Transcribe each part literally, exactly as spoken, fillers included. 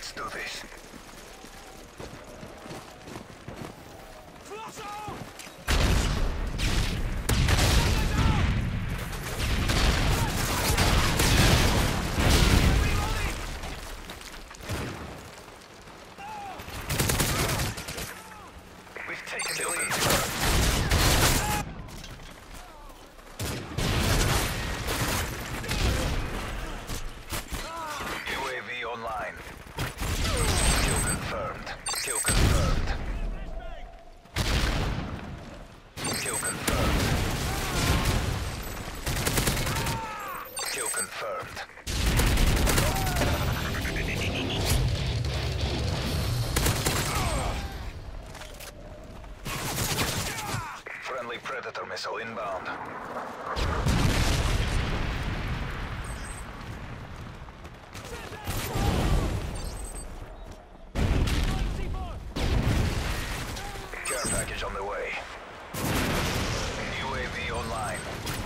Let's do this. We've taken the lead. U A V online. Kill confirmed. Kill confirmed. Kill confirmed. Kill confirmed. Friendly Predator missile inbound. Care package on the way. U A V online.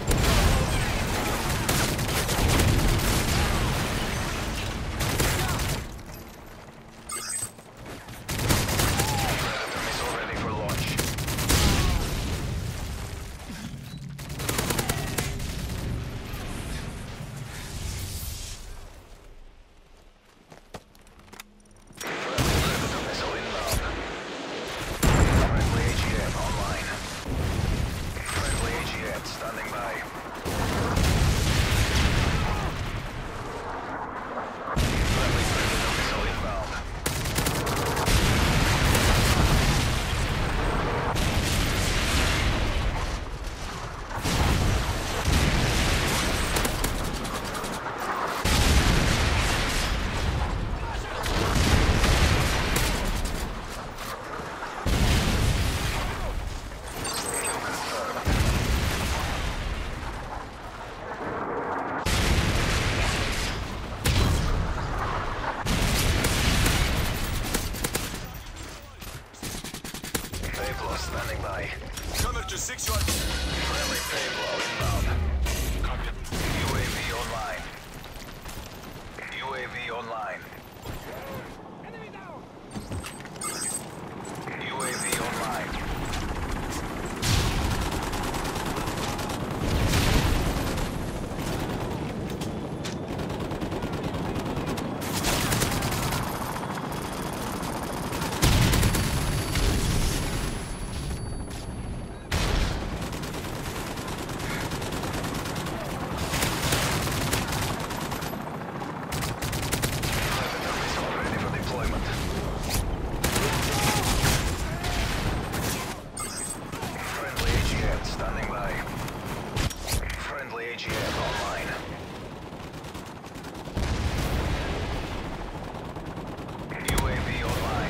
Predator missile ready for launch. Predator missile inbound. Friendly A G M online. Friendly A G M standing by. Friendly Predator missile inbound. Kill confirmed. Payplow standing by. Cover to six one. Friendly Payplow inbound. Copy. U A V online. U A V online. U A V online. Predator missile ready for deployment. Friendly A G M standing by. Friendly A G M online. U A V online.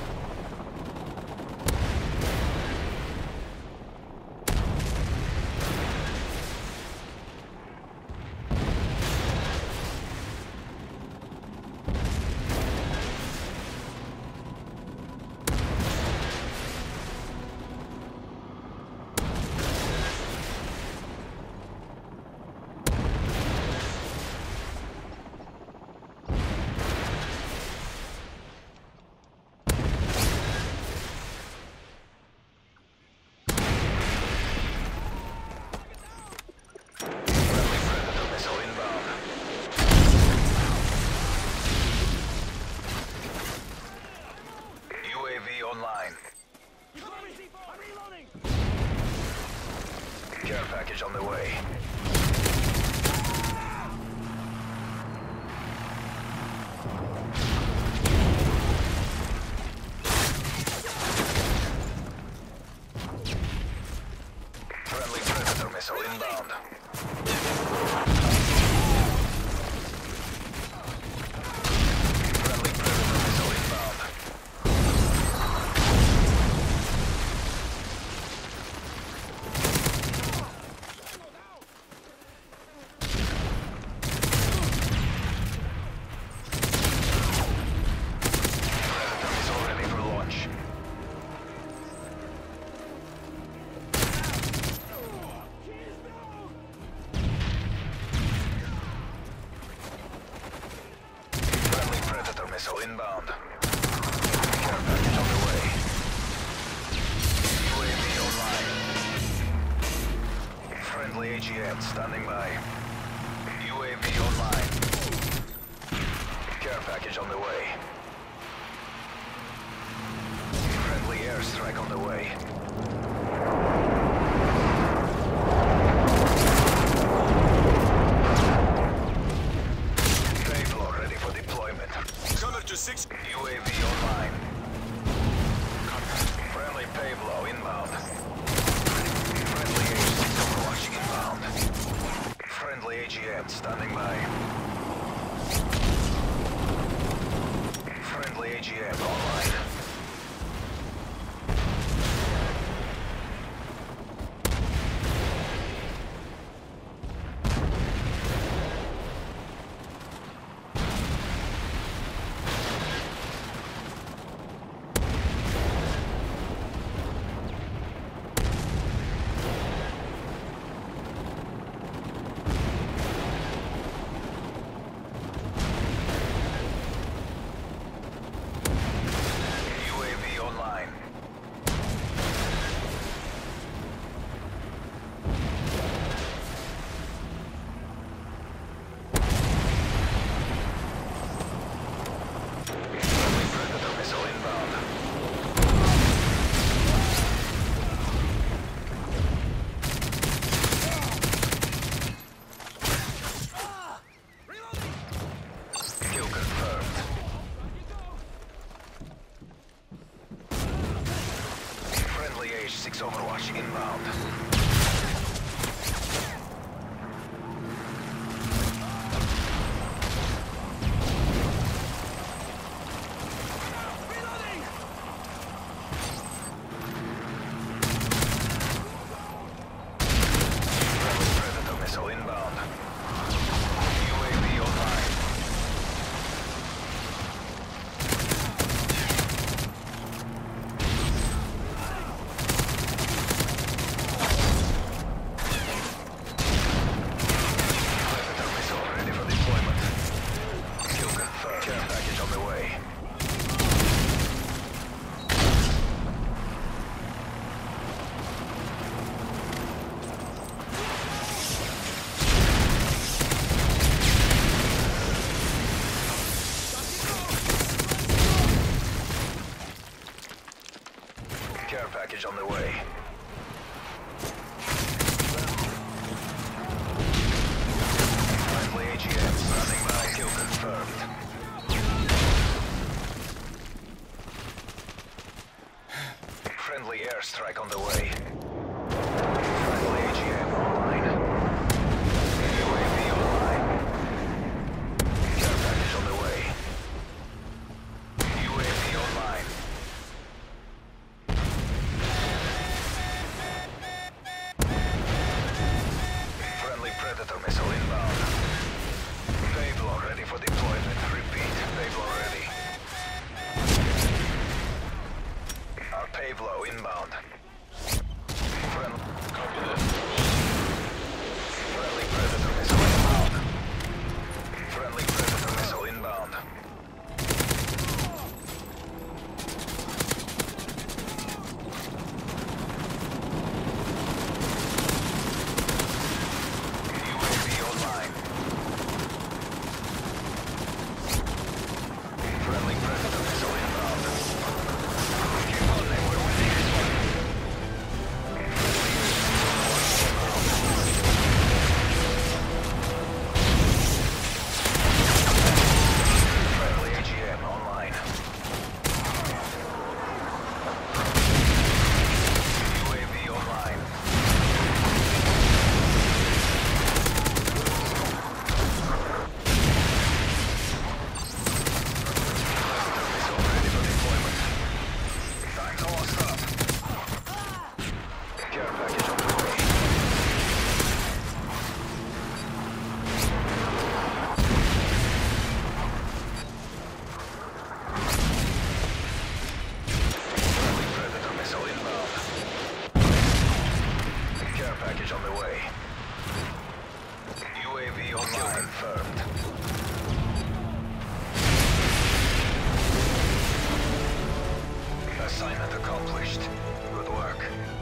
Friendly Predator missile inbound. U A V online. Care package on the way. Friendly Predator missile inbound. Friendly Predator missile inbound. missile inbound. Care package on the way. U A V online. Friendly A G M standing by. U A V online. Care package on the way. Friendly airstrike on the way. Payload ready for deployment. Cover to six. U A V online. Friendly payload inbound. Friendly A six overwatching inbound. Friendly A G M standing by. Friendly A G M online. six overwatch inbound. Predator missile inbound. U A V online. Care package on the way. Friendly A G M standing by. Kill confirmed. Friendly airstrike on the way. Friendly A G M online. U A V online. Care package on the way. U A V online. Predator missile inbound. Payload ready for deployment. Repeat, payload ready. Our payload inbound. Friendly, copy that. Friendly Predator missile inbound. Friendly Predator missile inbound. Package on the way. U A V online confirmed. finished. Good work.